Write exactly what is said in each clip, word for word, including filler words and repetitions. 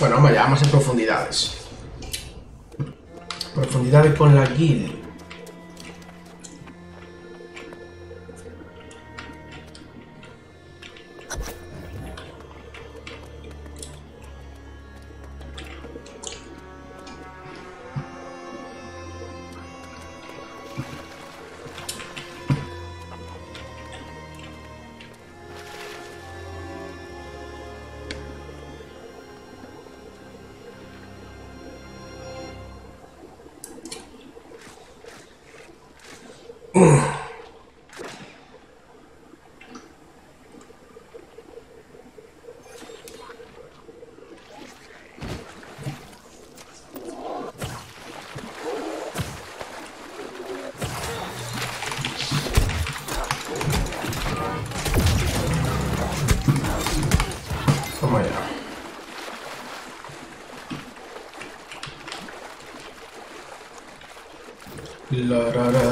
Bueno, vayamos en profundidades. Profundidades con la guild. Toma ya. La, ra, ra.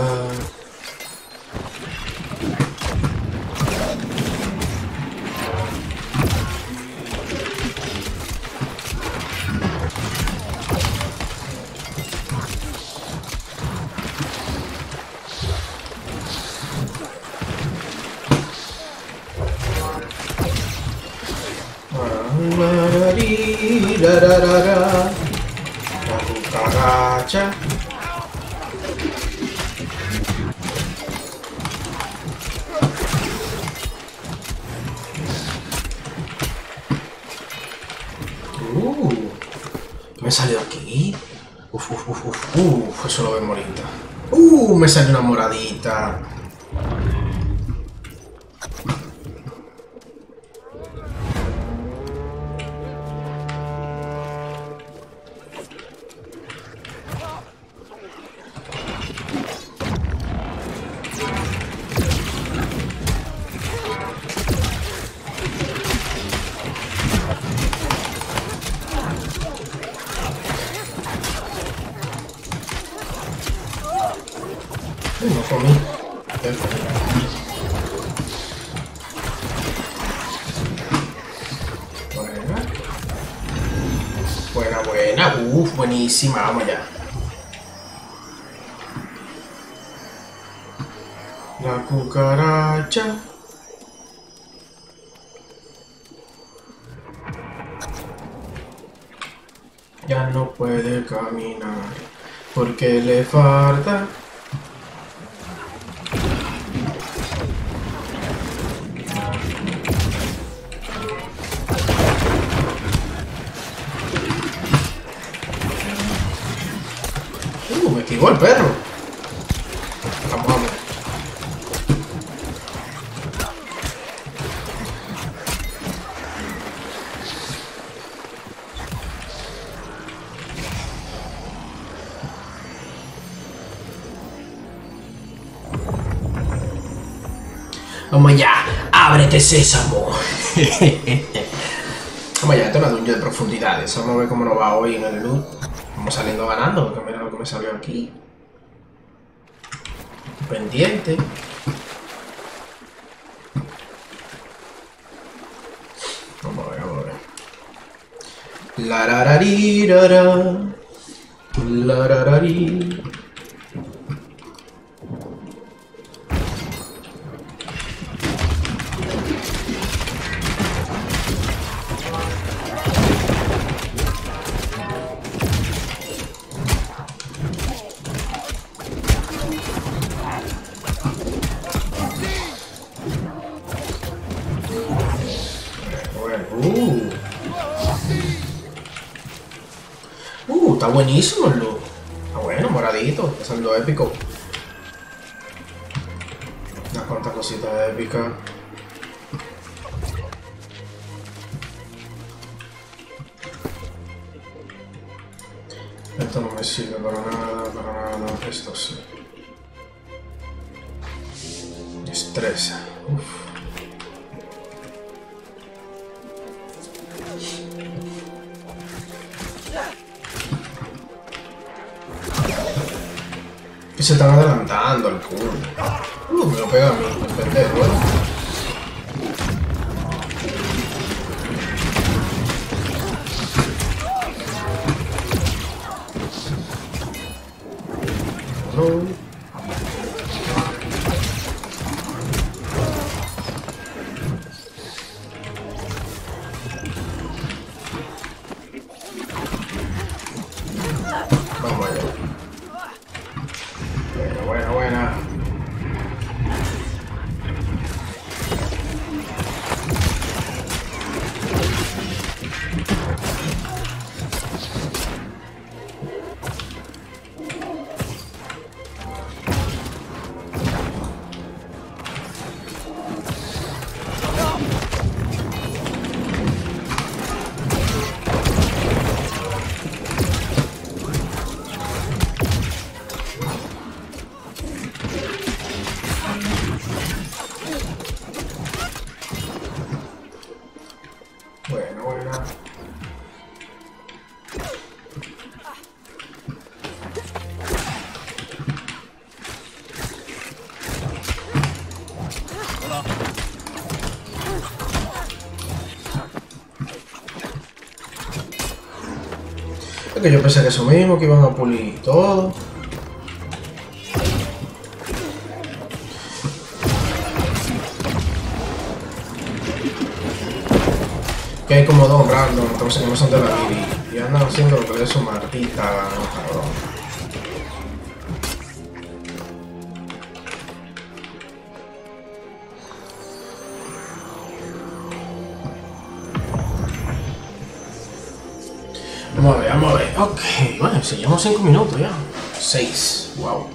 La, ra, ra, ra. La cucaracha. Uh, me salió aquí. Uf, uf, uf, uf, uf, eso lo veo morita. Uh, me salió una moradita. No comí. Buena. Buena, buena. Uf, buenísima. Vamos ya. La cucaracha. Ya no puede caminar porque le falta. Uh, me esquivó el perro. Vamos, vamos. Vamos ya, ábrete sésamo. Vamos ya, esto es una dungeon de profundidades. Vamos a ver cómo nos va hoy en el loot. Vamos saliendo ganando, porque mira lo que me salió aquí. Pendiente. Vamos a ver, vamos a ver. La rararirara. La rararí. Uh. Uh, está buenísimo el loot. Está bueno, moradito, está saliendo épico. Unas cuantas cositas épicas. Esto no me sirve para nada, para nada. Esto sí. Destreza. Uf. Que se están adelantando al culo. Uh, me lo pega a mí, el pendejo, ¿eh? Bueno, bueno. Es que yo pensé que eso mismo, que iban a pulir todo. Que hay como dos random, entonces que no son de la vida y andan haciendo lo que le es su maldita gana, cabrón. Vamos a ver, vamos a ver. Ok, bueno, seguimos cinco minutos ya. seis, wow.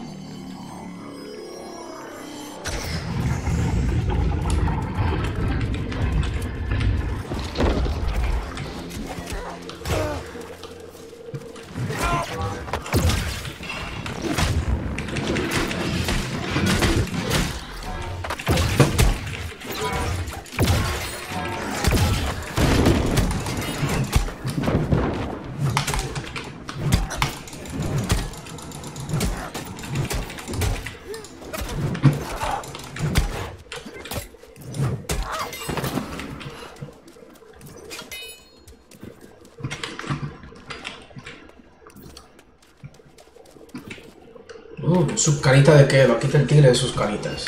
Uh, su carita de qué, aquí está el tigre de sus caritas.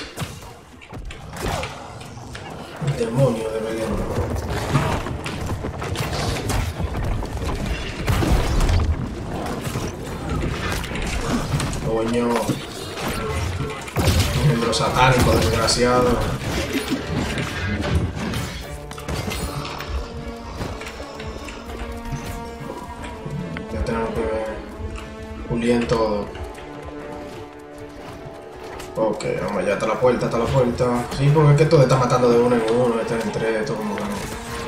El demonio de veneno. Coño. Miembro satánico, desgraciado. Ya tenemos que pulir todo. Ok, vamos, ya está la puerta, está la puerta. Sí, porque es que todo está matando de uno en uno, de tres en tres, todo como que no.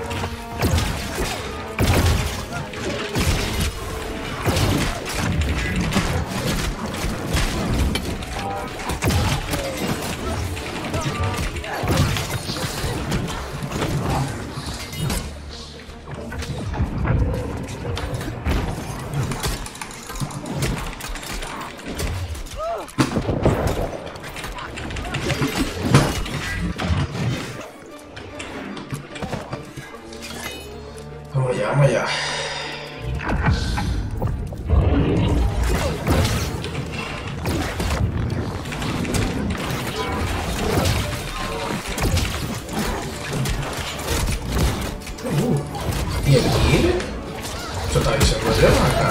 Vamos allá, vamos allá. Uh, ¿y el tigre? Eso está diciendo yo acá.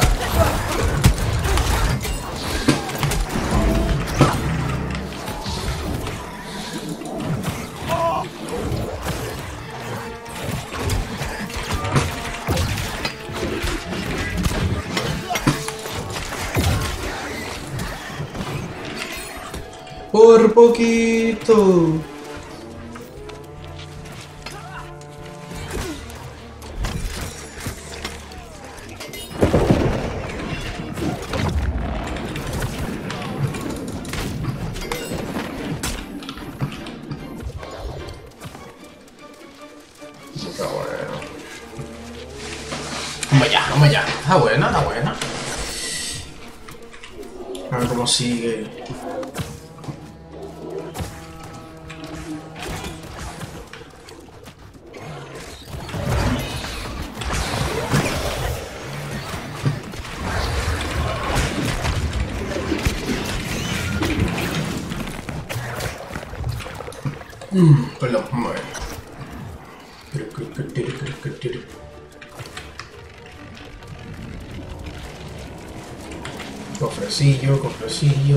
Por poquito. Está bueno. Vamos allá, vamos allá. Está buena, está buena. A ver cómo sigue. Mm, perdón, vamos a ver. Cofrecillo, cofrecillo.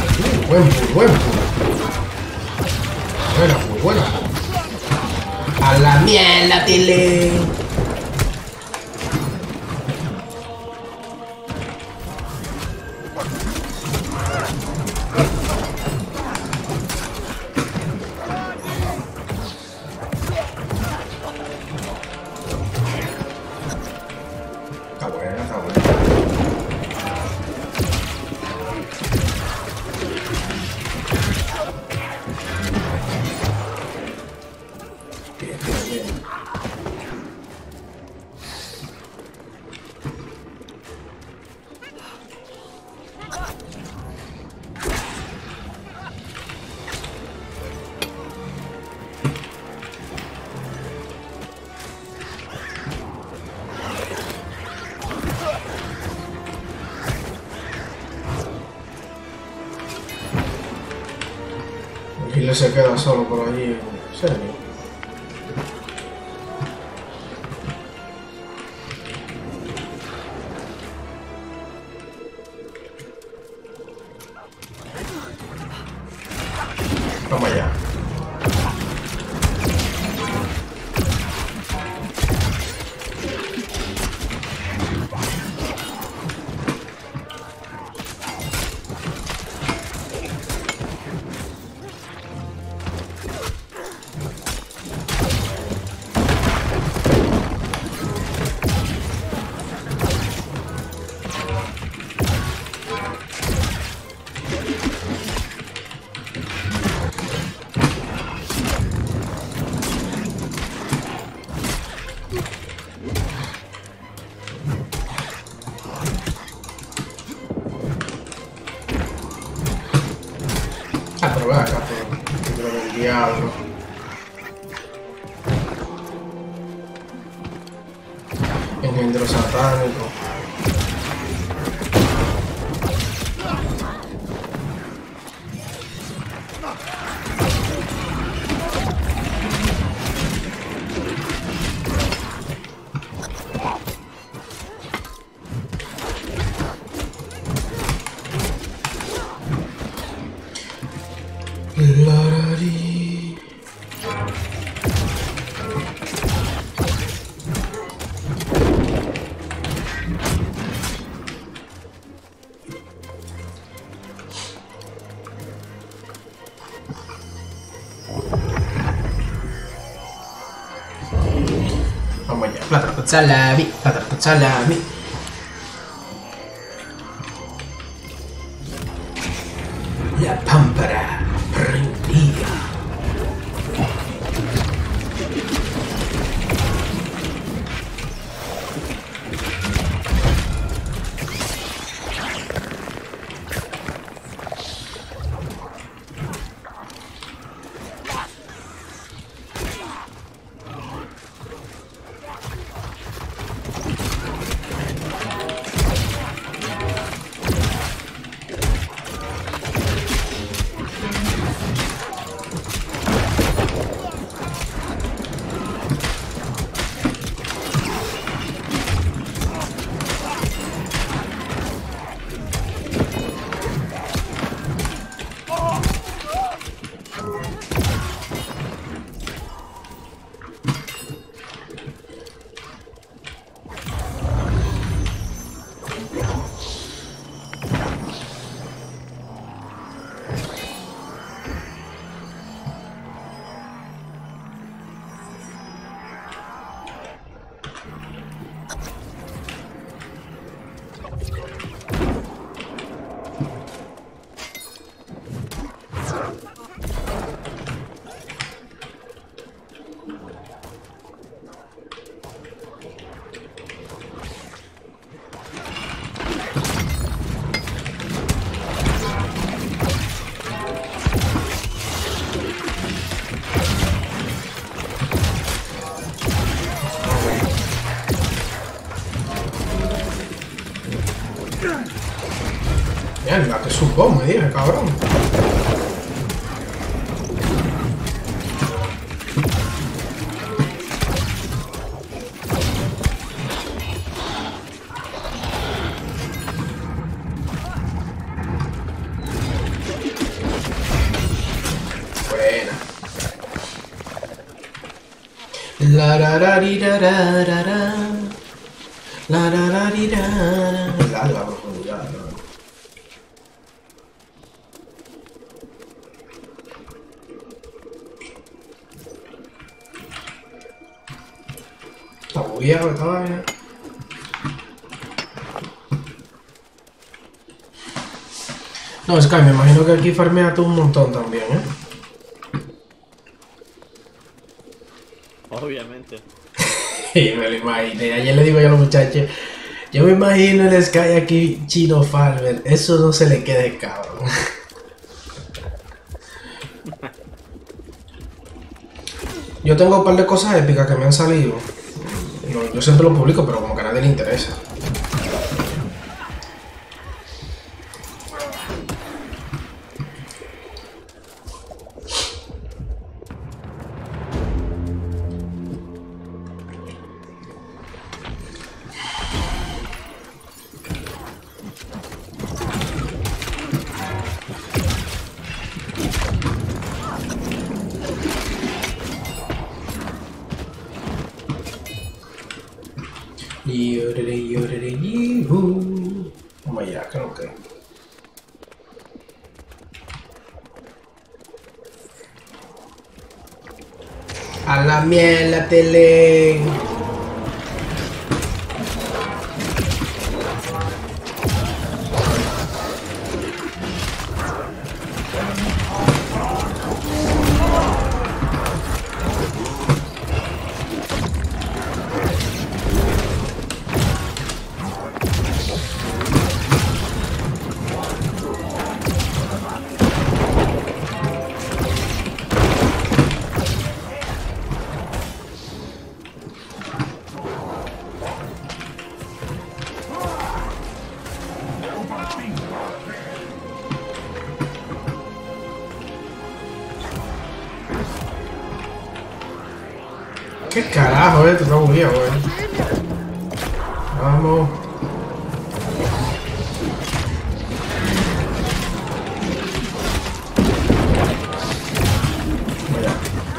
Buen pull, buen pull. Buena pull, buena pull. Al la mierda, Tilly! Está buena, está buena. Bien, bien, bien. Y le se queda solo por allí, en serio. Vamos allá. Ah, pero ve acá, pero del diablo. Engendro satánico. Larari. Vamos allá. Plato con salami, plato con salami. La pámpara prendida. Mierda, que supo, me dije, cabrón. La ra ra ri ra ra ra ra. La ra ra ri ra. Larga profundidad, ¿no? Está bugueado esta vaina. No, Sky, me imagino que aquí farmea tú un montón también, ¿eh? Obviamente. Y me lo imaginé. Ayer le digo yo a los muchachos, yo me imagino el Sky aquí, Chino Farmer. Eso no se le quede, cabrón. Yo tengo un par de cosas épicas que me han salido. No, yo siempre lo publico, pero como que a nadie le interesa. Yorere, yorere, yuhu. Vamos allá, creo que. A la miel, la tele. ¿Qué carajo esto? Está bugueado, güey. Vamos. Vaya.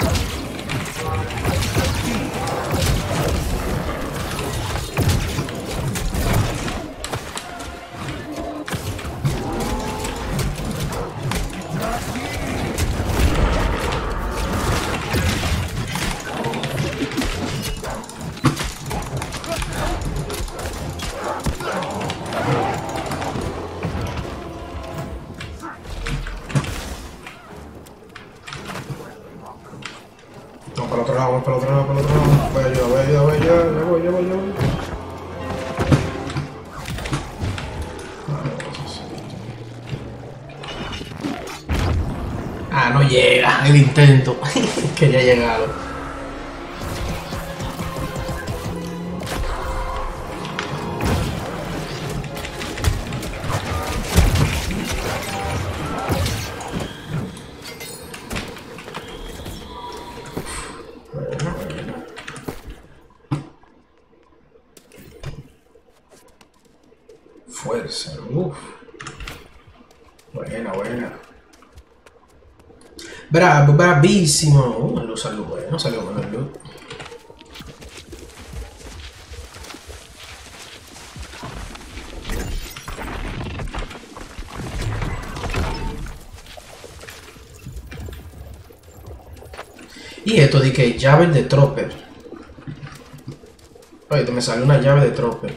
Vamos para el otro lado, vamos para el otro lado, para el otro lado. Voy a ayudar, voy a ayudar, voy a ayudar. Ya voy, ya voy, ya voy. Ah, no llega el intento. Que ya ha llegado. Fuerza, uff. Buena, buena. Bravo, bravísimo. Uh, el luz salió bueno, salió bueno el luz. Y esto de que llaves de Tropper. Oye, te me salió una llave de Tropper.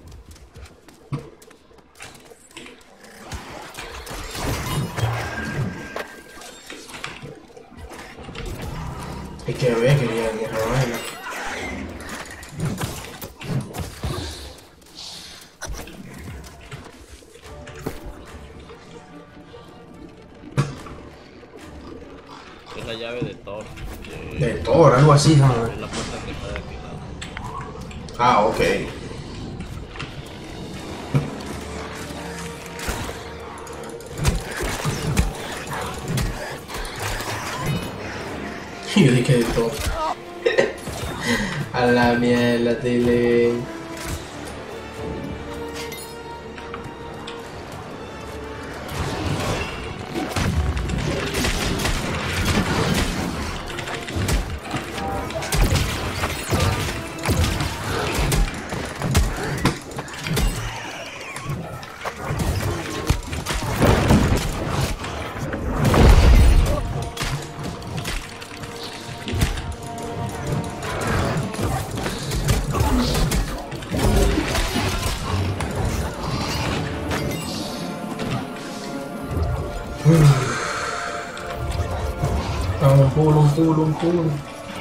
Hay que ver que ya ni esa vaina. Es la llave de Thor. De, De Thor, algo así, ¿no? es la puerta que está de aquel lado. Ah, ok. Yo dije de Thor. A la mierda, tele. pulo, un pulo, un pulo.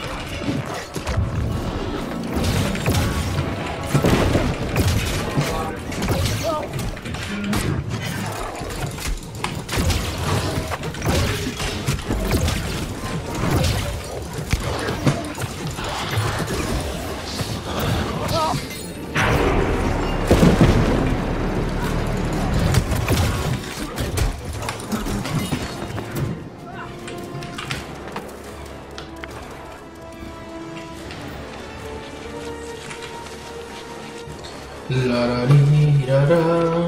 La la li, ra, ra.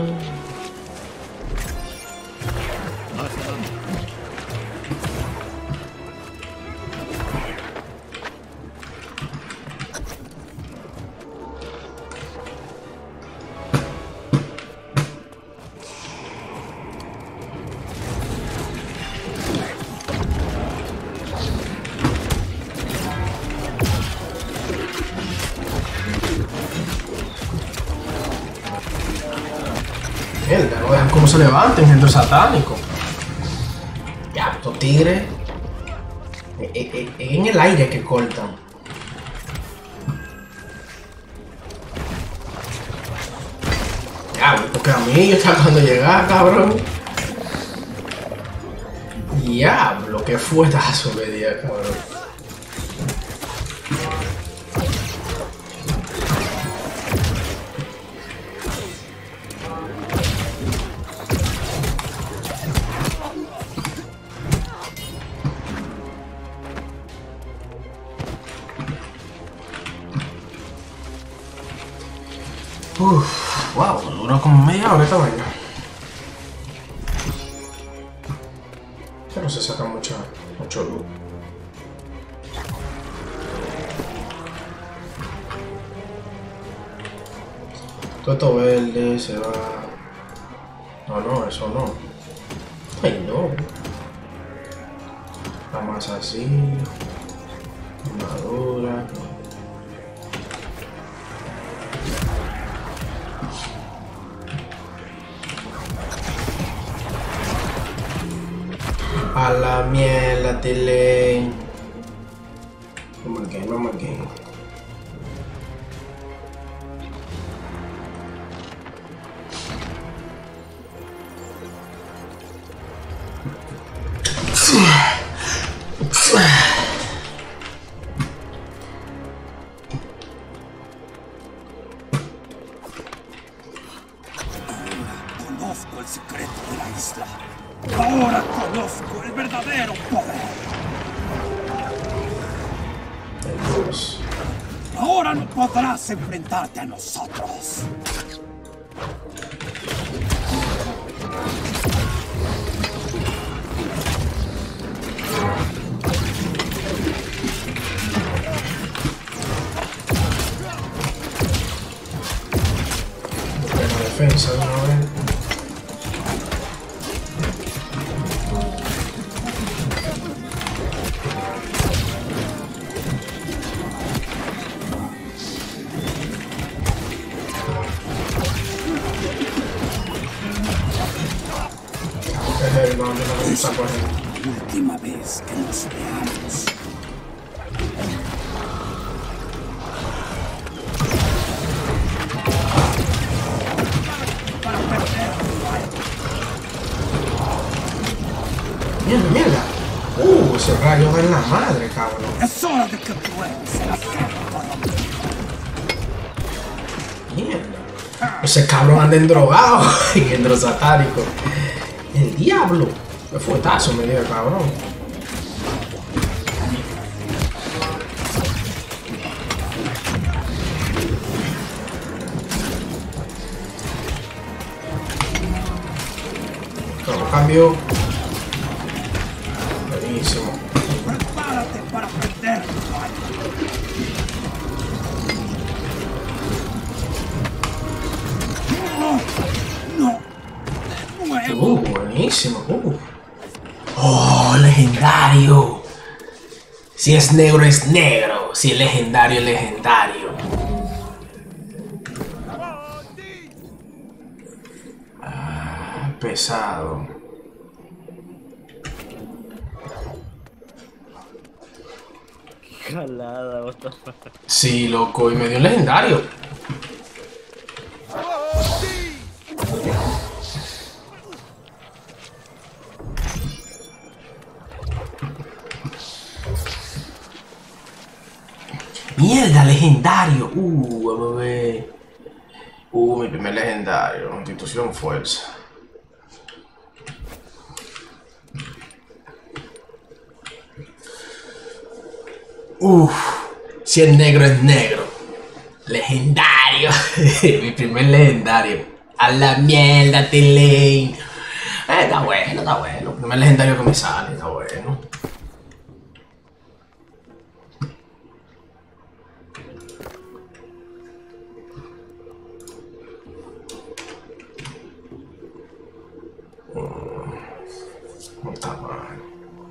Mierda, no vean cómo se levanta, engendro satánico. Ya, estos tigres. eh, eh, eh, En el aire que cortan. Ya, porque a mí yo está cuando llegar, cabrón. Diablo, que fuetazo me di, cabrón. Uff, wow, duró como media hora esta vaina. Ya no se saca mucho, mucho luz. Todo esto verde se va. No, no, eso no. Ay, no. La masa así. Madura. A la mierda, tele. Vamos al game, vamos al game. Conozco el secreto de la isla. Ahora conozco el verdadero poder. Dios. Ahora no podrás enfrentarte a nosotros. Buena defensa de una vez. Es el nombre de la saco ahí. Última vez que nos veamos. Mierda, mierda. Uh, ese rayo va en la madre, cabrón. Es hora de que pruebes el acero corrompido. Mierda. Ese cabrón anda endrogado. Engendro satánico. El diablo. Qué fuetazo me dio el cabrón. Todo cambio. Buenísimo. Prepárate para prender tu rayo. No, no, nuevo. Uh, buenísimo. Uh. Oh, legendario. Si es negro, es negro. Si es legendario, es legendario. Ah, pesado. escalada, what the fuck. Sí, loco, y me dio un legendario. Mierda, legendario. Uh, vamos a ver. Uh, mi primer legendario. Constitución fuerza. Uff, si es negro es negro. Legendario. Mi primer legendario. A la mierda, Tilane. Eh, está bueno, está bueno. El primer legendario que me sale, está bueno. No está mal.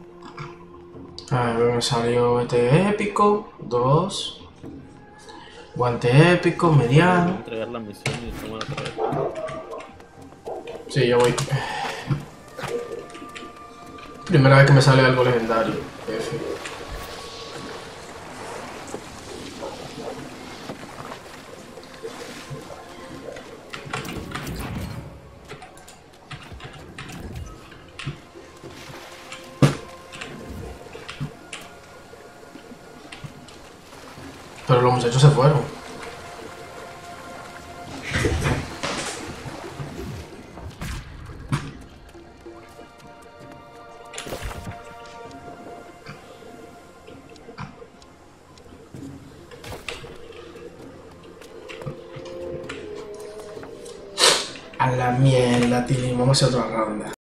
A ver, me salió este épico. Dos. Guante épico, mediano. Entregar la misión y tomar otra vez. Sí, yo voy. Primera vez que me sale algo legendario. F. Pero los muchachos se fueron. A la mierda, Tilly. Vamos a hacer otra ronda.